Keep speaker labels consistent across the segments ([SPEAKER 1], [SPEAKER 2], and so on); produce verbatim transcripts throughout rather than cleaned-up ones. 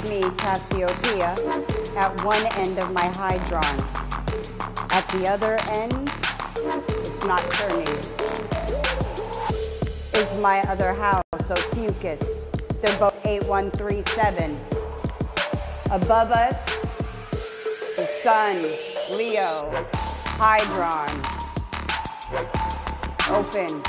[SPEAKER 1] me, Cassiopeia, at one end of my hydron. At the other end, it's not turning, is my other house, Ophiuchus. They're both eight one three seven. Above us, the sun, Leo, hydron, open.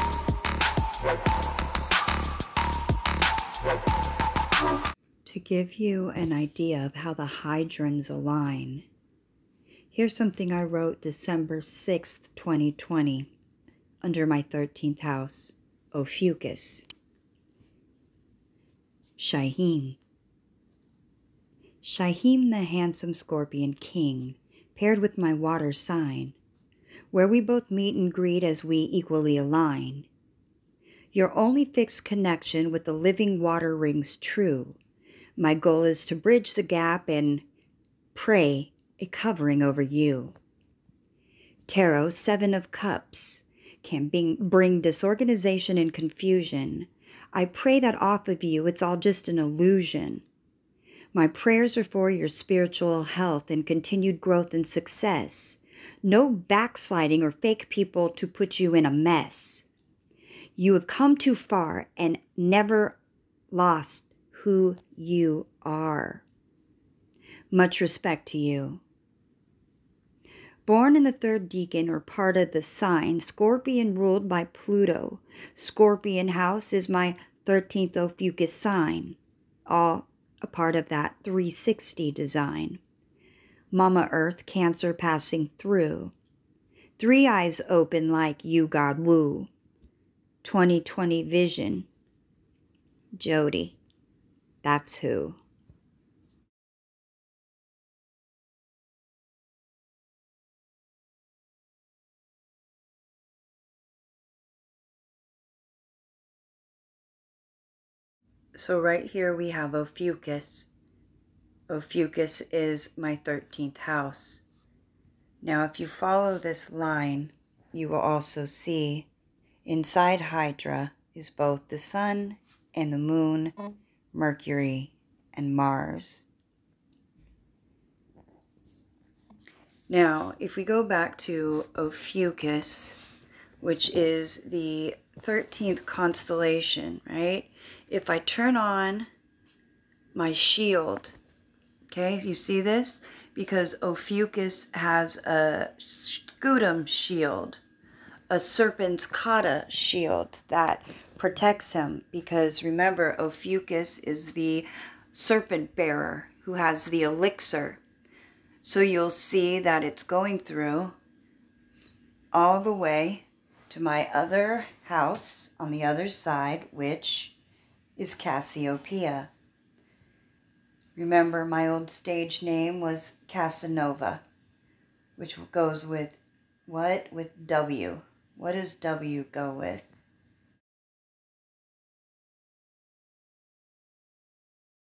[SPEAKER 1] To give you an idea of how the hydrons align, here's something I wrote December sixth, twenty twenty, under my thirteenth house, Ophiuchus. Shyheim. Shyheim, the handsome scorpion king, paired with my water sign, where we both meet and greet as we equally align. Your only fixed connection with the living water rings true. My goal is to bridge the gap and pray a covering over you. Tarot, Seven of Cups, can bring disorganization and confusion. I pray that off of you it's all just an illusion. My prayers are for your spiritual health and continued growth and success. No backsliding or fake people to put you in a mess. You have come too far and never lost who you are. Much respect to you. Born in the third decan or part of the sign, Scorpion ruled by Pluto. Scorpion house is my thirteenth Ophiuchus sign, all a part of that three sixty design. Mama Earth, Cancer passing through. Three eyes open like you God woo. twenty twenty vision. Jody. That's who. So right here we have Ophiuchus. Ophiuchus is my thirteenth house. Now if you follow this line, you will also see inside Hydra is both the sun and the moon, Mercury and Mars. Now, if we go back to Ophiuchus, which is the thirteenth constellation, right? If I turn on my shield, okay, you see this? Because Ophiuchus has a scutum shield, a serpent's kata shield that protects him. Because remember, Ophiuchus is the serpent bearer who has the elixir. So you'll see that it's going through all the way to my other house on the other side, which is Cassiopeia. Remember, my old stage name was Casanova, which goes with what? With W. What does W go with?